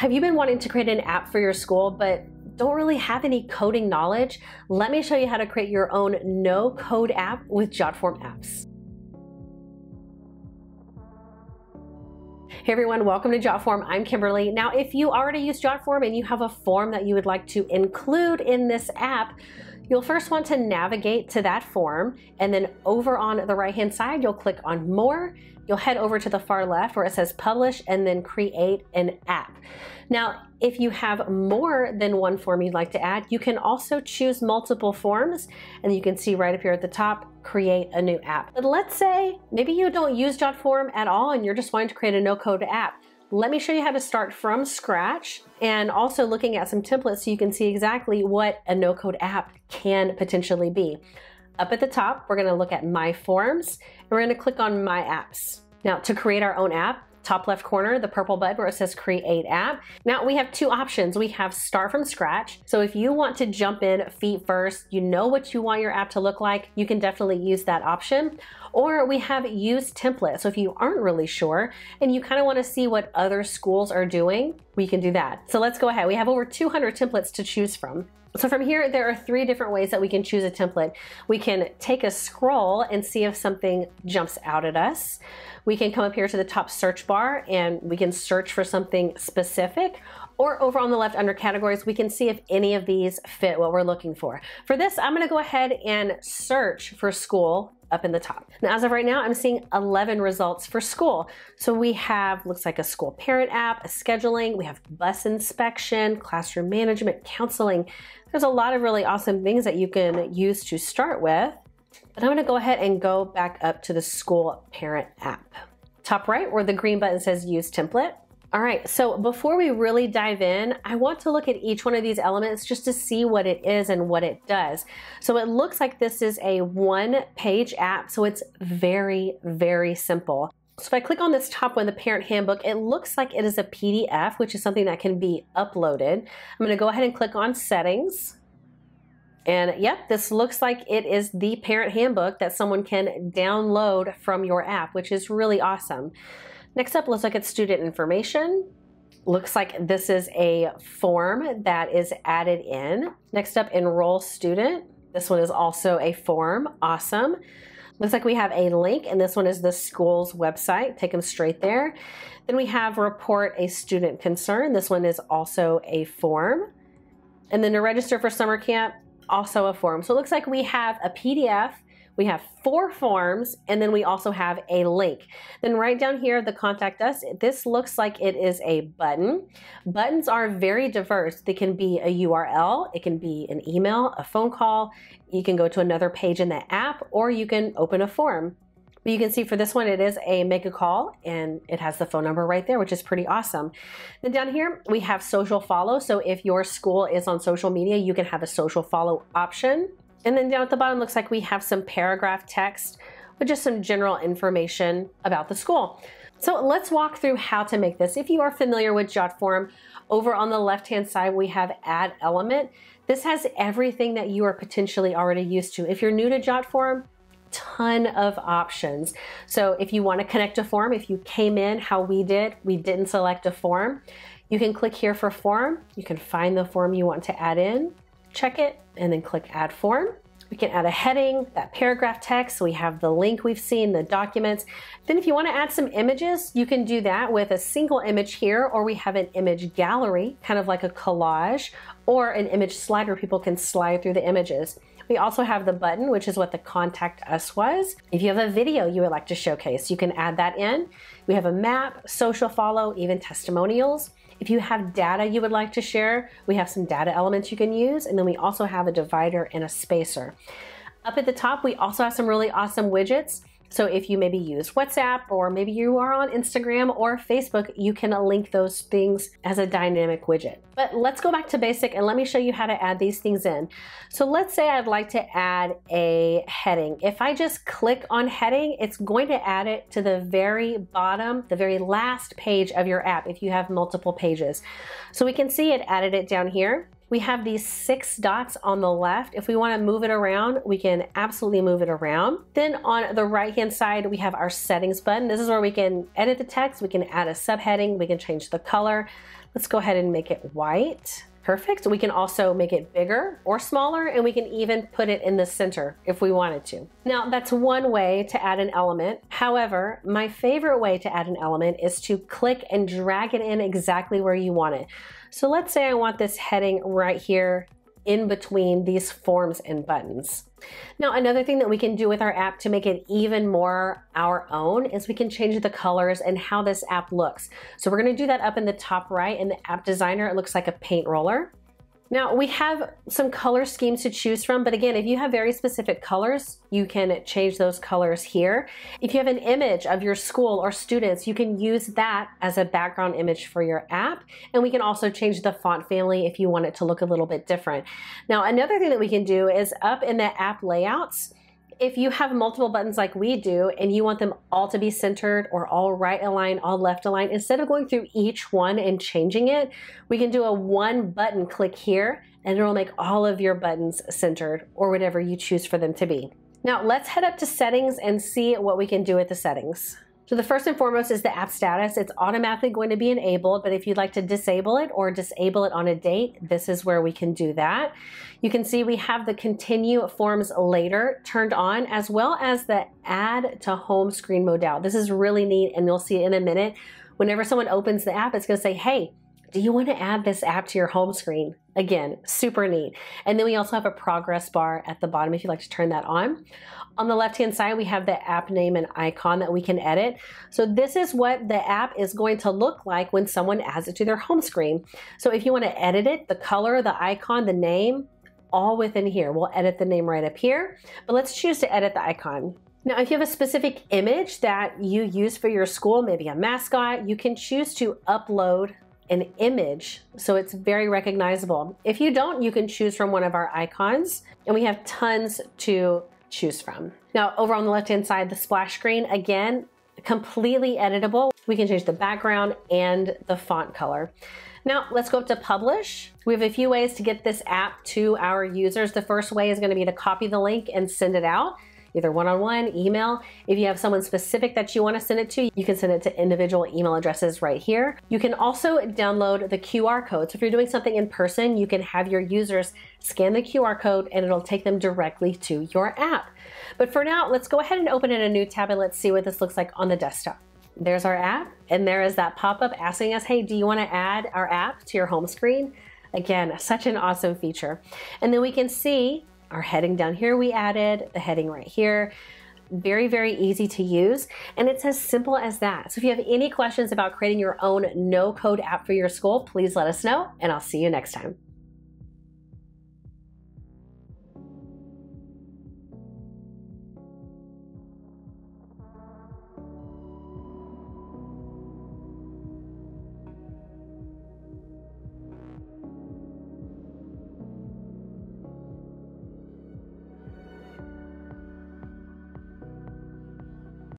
Have you been wanting to create an app for your school but don't really have any coding knowledge? Let me show you how to create your own no-code app with JotForm apps. Hey everyone, welcome to JotForm. I'm Kimberly. Now, if you already use JotForm and you have a form that you would like to include in this app, you'll first want to navigate to that form, and then over on the right-hand side, you'll click on More. You'll head over to the far left where it says Publish and then Create an App. Now, if you have more than one form you'd like to add, you can also choose multiple forms, and you can see right up here at the top, Create a New App. But let's say maybe you don't use JotForm at all and you're just wanting to create a no-code app. Let me show you how to start from scratch, and also looking at some templates so you can see exactly what a no-code app can potentially be. Up at the top, we're gonna look at My Forms, and we're gonna click on My Apps. Now, to create our own app, top left corner, the purple button where it says Create App. Now we have two options. We have Start from Scratch. So if you want to jump in feet first, you know what you want your app to look like, you can definitely use that option. Or we have Use Template. So if you aren't really sure and you kind of want to see what other schools are doing, we can do that. So let's go ahead. We have over 200 templates to choose from. So from here, there are 3 different ways that we can choose a template. We can take a scroll and see if something jumps out at us. We can come up here to the top search bar and we can search for something specific. Or over on the left under categories, we can see if any of these fit what we're looking for. For this, I'm gonna go ahead and search for school up in the top. Now, as of right now, I'm seeing 11 results for school. So we have, looks like a school parent app, a scheduling, we have bus inspection, classroom management, counseling. There's a lot of really awesome things that you can use to start with. But I'm gonna go ahead and go back up to the school parent app. Top right, where the green button says Use Template. All right, so before we really dive in, I want to look at each one of these elements just to see what it is and what it does. So it looks like this is a one-page app, so it's very, very simple. So if I click on this top one, the parent handbook, it looks like it is a PDF, which is something that can be uploaded. I'm gonna go ahead and click on Settings. And yep, this looks like it is the parent handbook that someone can download from your app, which is really awesome. Next up, let's look at student information. Looks like this is a form that is added in. Next up, enroll student. This one is also a form, awesome. Looks like we have a link, and this one is the school's website. Take them straight there. Then we have report a student concern. This one is also a form. And then to register for summer camp, also a form. So it looks like we have a PDF, we have 4 forms, and then we also have a link. Then right down here, the contact us, this looks like it is a button. Buttons are very diverse. They can be a URL, it can be an email, a phone call, you can go to another page in the app, or you can open a form. But you can see for this one, it is a make a call, and it has the phone number right there, which is pretty awesome. Then down here, we have social follow. So if your school is on social media, you can have a social follow option. And then down at the bottom, looks like we have some paragraph text with just some general information about the school. So let's walk through how to make this. If you are familiar with JotForm, over on the left-hand side, we have Add Element. This has everything that you are potentially already used to. If you're new to JotForm, ton of options. So if you want to connect a form, if you came in how we didn't select a form, you can click here for form. You can find the form you want to add in, check it, and then click Add Form. We can add a heading, that paragraph text. We have the link we've seen, the documents. Then if you want to add some images, you can do that with a single image here, or we have an image gallery, kind of like a collage, or an image slider. People can slide through the images. We also have the button, which is what the contact us was. If you have a video you would like to showcase, you can add that in. We have a map, social follow, even testimonials. If you have data you would like to share, we have some data elements you can use, and then we also have a divider and a spacer. Up at the top, we also have some really awesome widgets. So if you maybe use WhatsApp, or maybe you are on Instagram or Facebook, you can link those things as a dynamic widget. But let's go back to basic and let me show you how to add these things in. So let's say I'd like to add a heading. If I just click on heading, it's going to add it to the very bottom, the very last page of your app if you have multiple pages. So we can see it added it down here. We have these 6 dots on the left. If we want to move it around, we can absolutely move it around. Then on the right-hand side, we have our settings button. This is where we can edit the text, we can add a subheading, we can change the color. Let's go ahead and make it white. Perfect. We can also make it bigger or smaller, and we can even put it in the center if we wanted to. Now, that's one way to add an element. However, my favorite way to add an element is to click and drag it in exactly where you want it. So let's say I want this heading right here in between these forms and buttons. Now, another thing that we can do with our app to make it even more our own is we can change the colors and how this app looks. So we're going to do that up in the top right. In the app designer, it looks like a paint roller. Now, we have some color schemes to choose from, but again, if you have very specific colors, you can change those colors here. If you have an image of your school or students, you can use that as a background image for your app, and we can also change the font family if you want it to look a little bit different. Now, another thing that we can do is up in the app layouts, if you have multiple buttons like we do and you want them all to be centered or all right aligned, all left aligned, instead of going through each one and changing it, we can do a one button click here and it will make all of your buttons centered or whatever you choose for them to be. Now let's head up to settings and see what we can do with the settings. So the first and foremost is the app status. It's automatically going to be enabled, but if you'd like to disable it or disable it on a date, this is where we can do that. You can see we have the continue forms later turned on, as well as the add to home screen modal. This is really neat, and you'll see in a minute. Whenever someone opens the app, it's going to say, hey, do you want to add this app to your home screen? Again, super neat. And then we also have a progress bar at the bottom if you'd like to turn that on. On the left-hand side, we have the app name and icon that we can edit. So this is what the app is going to look like when someone adds it to their home screen. So if you want to edit it, the color, the icon, the name, all within here. We'll edit the name right up here, but let's choose to edit the icon. Now, if you have a specific image that you use for your school, maybe a mascot, you can choose to upload an image so it's very recognizable. If you don't, you can choose from one of our icons, and we have tons to choose from. Now, over on the left-hand side, the splash screen, again, completely editable. We can change the background and the font color. Now, let's go up to publish. We have a few ways to get this app to our users. The first way is going to be to copy the link and send it out, either one-on-one, email. If you have someone specific that you want to send it to, you can send it to individual email addresses right here. You can also download the QR code. So if you're doing something in person, you can have your users scan the QR code and it'll take them directly to your app. But for now, let's go ahead and open in a new tab and let's see what this looks like on the desktop. There's our app, and there is that pop-up asking us, hey, do you want to add our app to your home screen? Again, such an awesome feature. And then we can see our heading down here we added, the heading right here. Very, very easy to use, and it's as simple as that. So if you have any questions about creating your own no-code app for your school, please let us know, and I'll see you next time.